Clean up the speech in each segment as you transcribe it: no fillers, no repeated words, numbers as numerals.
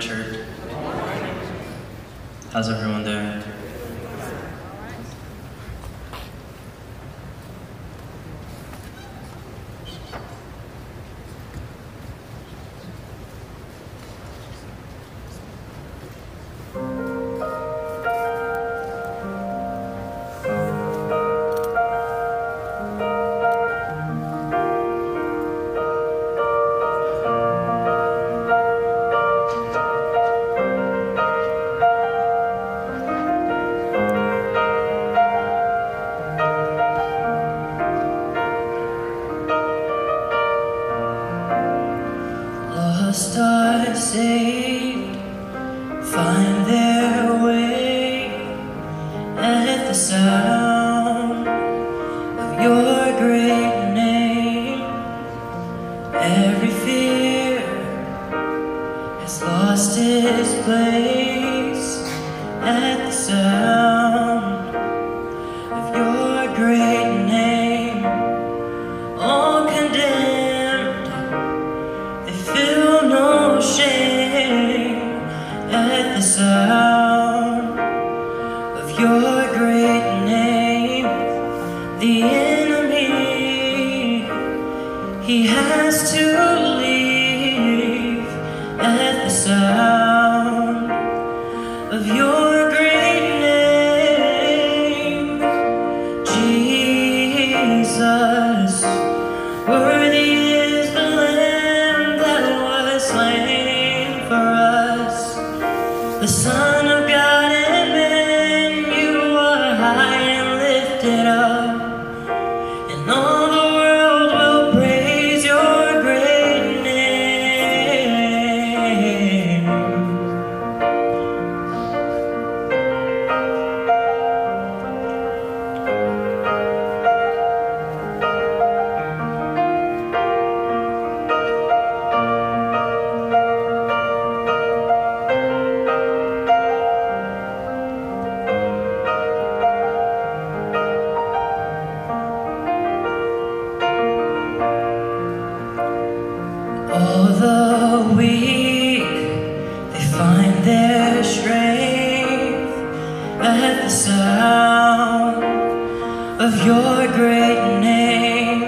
church. How's everyone doing? Lost are saved, find their way at the sound of your great name. Every fear has lost its place at the sound of your great name. All condemned, they feel no shame at the sound of your great name. The enemy, he has to leave at the sound of your great name. Jesus, worthy is the Lamb that was slain for us, the Son of God and man. You are high and lifted up, and all the world will praise your great name. All the weak, they find their strength at the sound of your great name.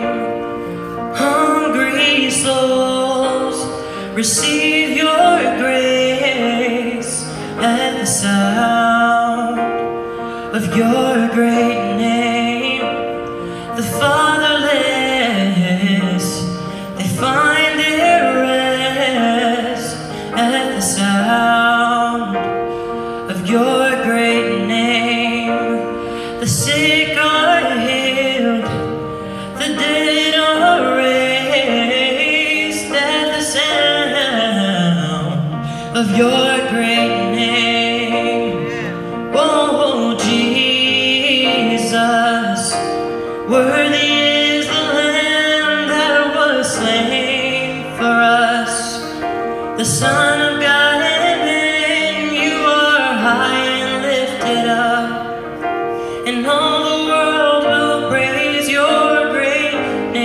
Hungry souls receive your grace at the sound of your great name. The fatherless, they find their rest at the sound of your great name. The sick are healed, the dead are raised at the sound of your great name. Oh, Jesus, worthy is the Lamb that was slain for us, the Son of God and man. You are high and lifted up, and all the world will praise your great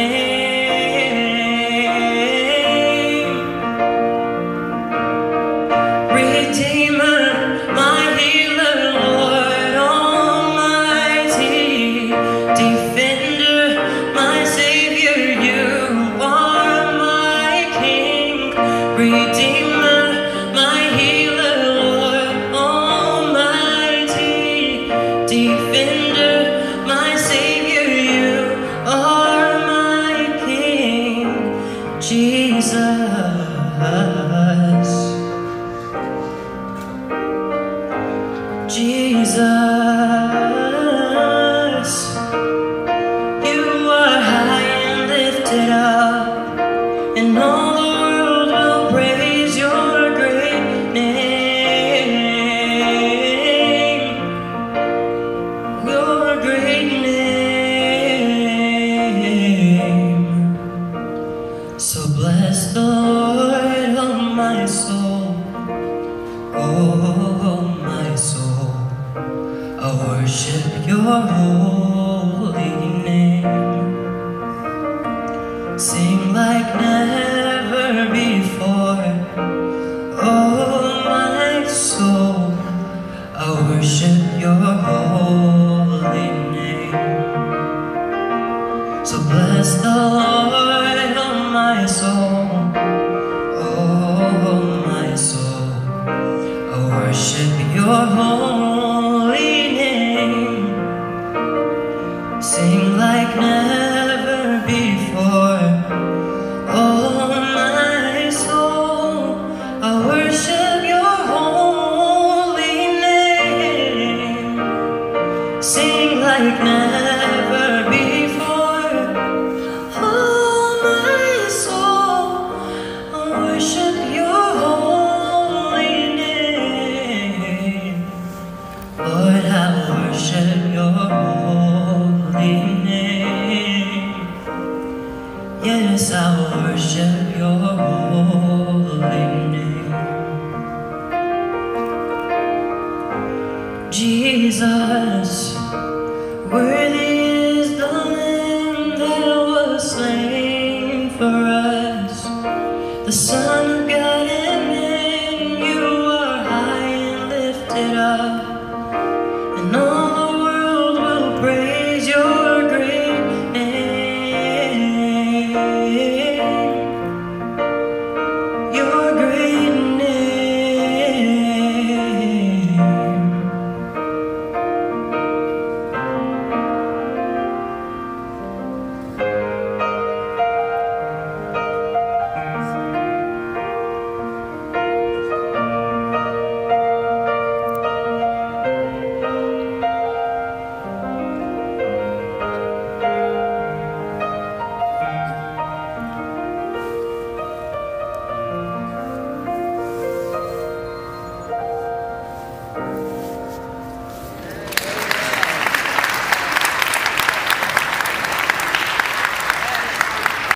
name. Redeemer, my healer, Lord Almighty, defender, my Savior, you are my King. Redeemer, my healer, Lord Almighty, defender, my Savior, you are my King. Jesus, Jesus, you are high and lifted up, and all the world will praise your great name. Your great name. So bless the Lord, oh my soul, oh my soul. I worship your holy name. Sing like never before, oh soul, I worship your holy name. So bless the Lord, oh my soul, oh my soul, I worship your holy name. Sing like never before, oh my soul, I worship your holy name. Sing like never before, oh my soul, I worship your holy name. Lord, I worship your holy name. Yes, I worship your holy name. Jesus, worthy